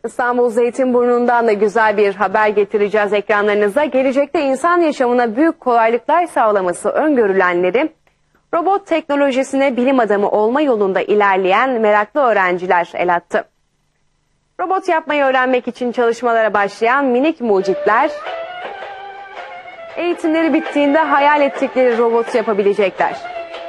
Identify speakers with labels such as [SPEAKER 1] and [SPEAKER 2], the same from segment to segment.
[SPEAKER 1] İstanbul Zeytinburnu'ndan da güzel bir haber getireceğiz ekranlarınıza. Gelecekte insan yaşamına büyük kolaylıklar sağlaması öngörülenleri, robot teknolojisine bilim adamı olma yolunda ilerleyen meraklı öğrenciler el attı. Robot yapmayı öğrenmek için çalışmalara başlayan minik mucitler, eğitimleri bittiğinde hayal ettikleri robotu yapabilecekler.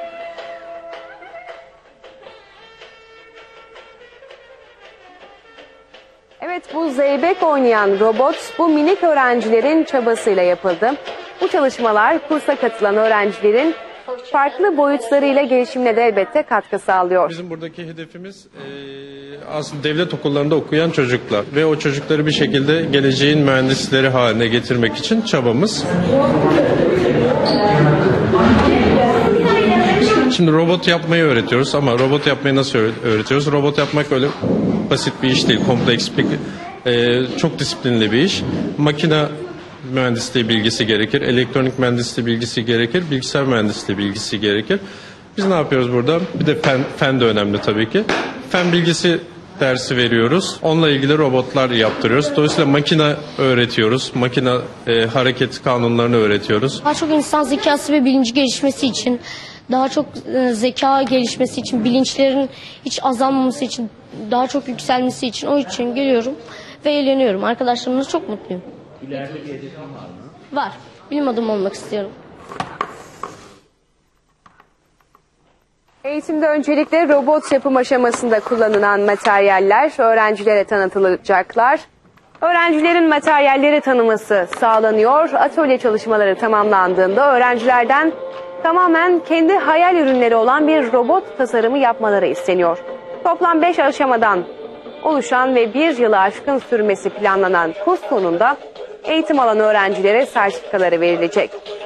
[SPEAKER 1] Evet, bu zeybek oynayan robot bu minik öğrencilerin çabasıyla yapıldı. Bu çalışmalar kursa katılan öğrencilerin farklı boyutlarıyla gelişimine de elbette katkı sağlıyor.
[SPEAKER 2] Bizim buradaki hedefimiz aslında devlet okullarında okuyan çocuklar ve o çocukları bir şekilde geleceğin mühendisleri haline getirmek için çabamız. Şimdi robot yapmayı öğretiyoruz ama robot yapmayı nasıl öğretiyoruz? Robot yapmak öyle basit bir iş değil, kompleks bir, çok disiplinli bir iş. Makine mühendisliği bilgisi gerekir, elektronik mühendisliği bilgisi gerekir, bilgisayar mühendisliği bilgisi gerekir. Biz ne yapıyoruz burada? Bir de fen de önemli tabii ki. Fen bilgisi dersi veriyoruz. Onunla ilgili robotlar yaptırıyoruz. Dolayısıyla makine öğretiyoruz. Makine hareket kanunlarını öğretiyoruz.
[SPEAKER 3] Daha çok insan zekası ve bilinci gelişmesi için, daha çok zeka gelişmesi için, bilinçlerin hiç azalmaması için, daha çok yükselmesi için, o için geliyorum ve eğleniyorum. Arkadaşlarımla çok mutluyum.
[SPEAKER 4] İleride bir hedefin var mı?
[SPEAKER 3] Var. Bilim adamı olmak istiyorum.
[SPEAKER 1] Eğitimde öncelikle robot yapım aşamasında kullanılan materyaller öğrencilere tanıtılacaklar. Öğrencilerin materyalleri tanıması sağlanıyor. Atölye çalışmaları tamamlandığında öğrencilerden tamamen kendi hayal ürünleri olan bir robot tasarımı yapmaları isteniyor. Toplam 5 aşamadan oluşan ve 1 yılı aşkın sürmesi planlanan kurs sonunda eğitim alan öğrencilere sertifikaları verilecek.